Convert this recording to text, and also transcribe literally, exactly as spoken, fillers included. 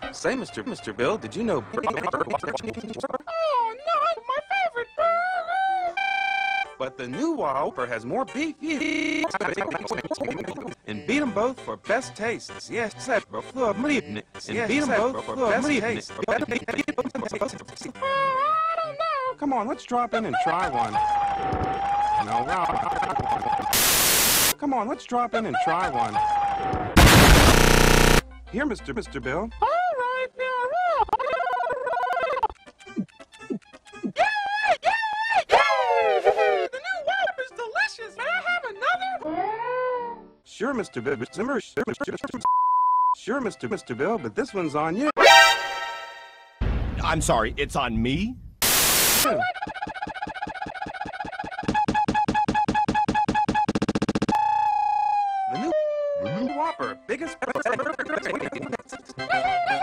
Say, Mister Mister Bill, did you know? Oh, no, my favorite burger! But the new Whopper has more beef and beat them both for best taste. Yes, and beat them both for best taste. Oh, I don't know. Come on, let's drop in and try one. No, come on, let's drop in and try one. Here, Mister Mister Bill. All right, now. Yay! Yay! Yay! The new Whopper's delicious. May I have another? Sure, Mister Bill. Sure, Mister Mister Bill, but this one's on you. I'm sorry, it's on me? The new, the new Whopper, biggest.